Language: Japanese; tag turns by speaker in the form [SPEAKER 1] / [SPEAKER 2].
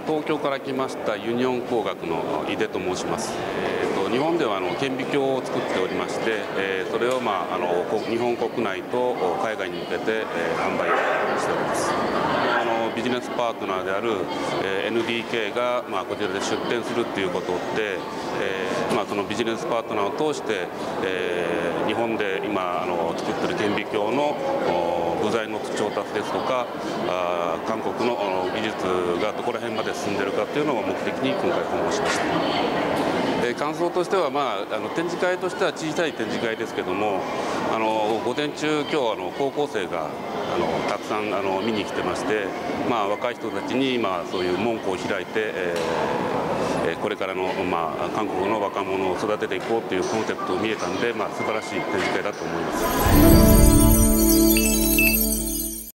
[SPEAKER 1] 東京から来ましたユニオン工学の井出と申します。日本では顕微鏡を作っておりまして、それを、日本国内と海外に向けて、販売しております。ビジネスパートナーである NDK が、こちらで出展するということで、そのビジネスパートナーを通して、日本で今作っている顕微鏡の部材の調達ですとか、韓国の技術がどこら辺まで進んでいるかというのを目的に今回訪問しました。感想としては、展示会としては小さい展示会ですけども、午前中、今日高校生がたくさん見に来てまして、若い人たちにそういう門戸を開いて、これからの、韓国の若者を育てていこうというコンセプトを見えたので、素晴らしい展示会だと思います。